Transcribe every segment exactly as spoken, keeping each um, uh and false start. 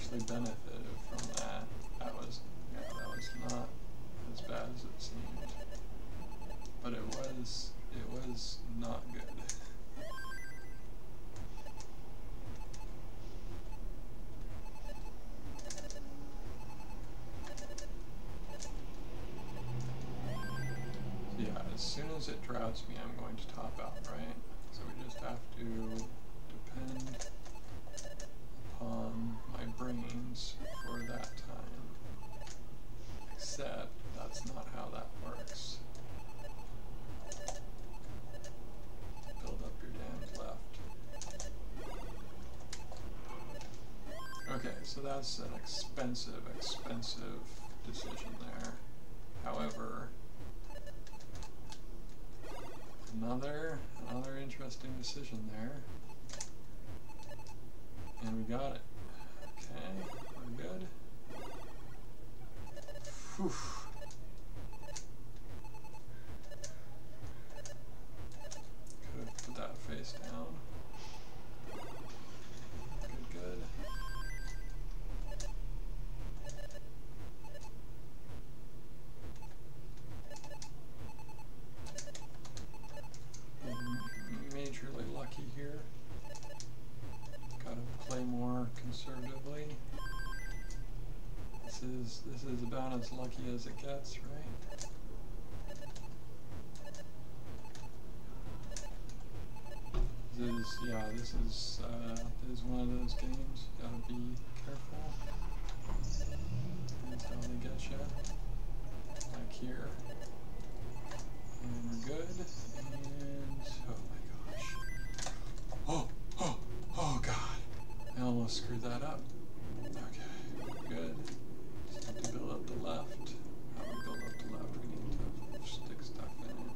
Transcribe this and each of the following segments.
actually benefited from that. That was, yeah, that was not as bad as it seemed. But it was, it was not good. So yeah, as soon as it droughts me, I'm going to top out, right? So we just have to depend upon my brains for that time. Except that's not how that works. Build up your dams left. Okay, so that's an expensive, expensive decision there. However, another, another interesting decision there. And we got it. Okay, we're good. Whew. Could have put that face down. Good, good. Majorly lucky here. Gotta play more conservatively. This is this is about as lucky as it gets, right? This is yeah, this is uh, this is one of those games. You gotta be careful. That's how they get you. Like here. And we're good. And oh my gosh. Oh, oh, oh god. I almost screwed that up. Okay, good. Just have to build up the left. How do we build up the left? We need to stick stuff in it.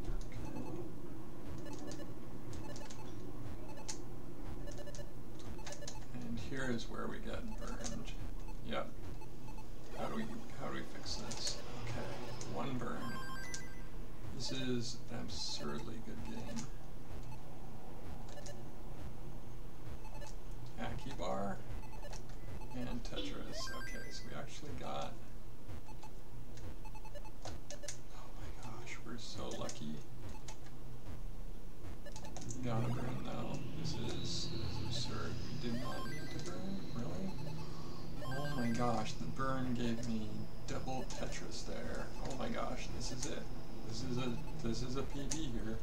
Okay. And here is where we get burned. Yep. How do we how do we fix this? Okay, one burn. This is an absurdly good game. Akibar and Tetris. Okay, so we actually got. Oh my gosh, we're so lucky. Gotta burn though. This is, this is absurd. We did not need to burn, really? Oh my gosh, the burn gave me double Tetris there. Oh my gosh, this is it. This is a this is a P B here.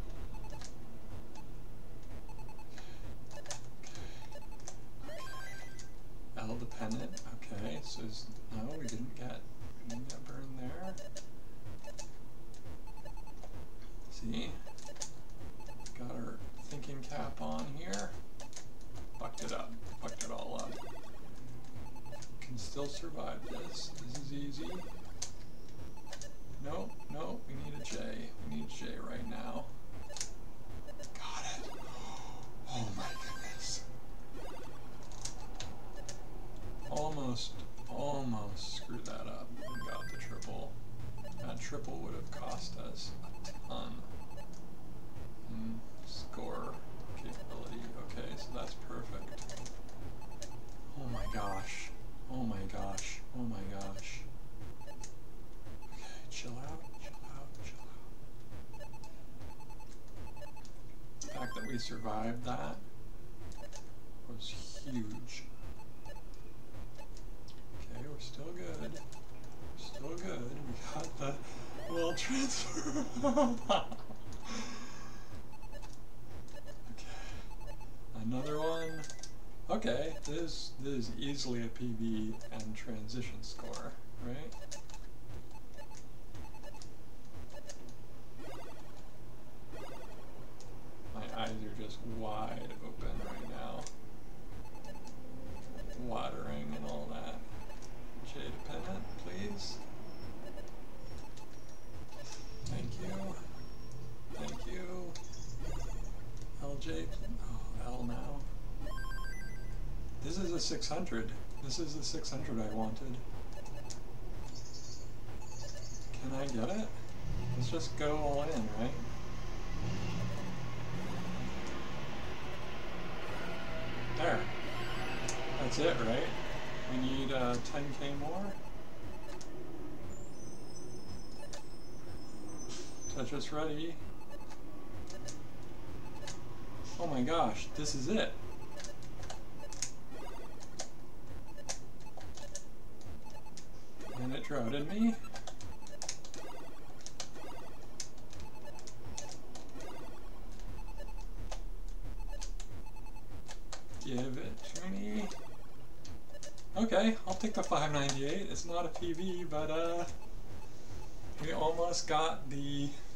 L dependent. Okay, so is, no, we didn't get we didn't get burned there. See, got our thinking cap on here. Fucked it up. Fucked it all up. Can still survive this. This is easy. No, no, we need a J. We need a J right now. Got it. Oh my goodness. Almost, almost screwed that up and got the triple. That triple would have cost us a ton in score capability. Okay, so that's perfect. Oh my gosh. Oh my gosh. Oh my gosh. Chill out, chill out, chill out. The fact that we survived that was huge. Okay, we're still good. We're still good. We got the well transfer. Okay. Another one. Okay, this, this is easily a P V and transition score, right? My eyes are just wide open right now. Watering and all that. J dependent, please. Thank you. Thank you. L J, oh, L now. This is a six hundred. This is the six hundred I wanted. Can I get it? Let's just go all in, right? There. That's it, right? We need uh, ten K more. Tetris ready. Oh my gosh, this is it. And it droughted me. Give it to me. Okay, I'll take the five ninety-eight. It's not a P V, but uh, we almost got the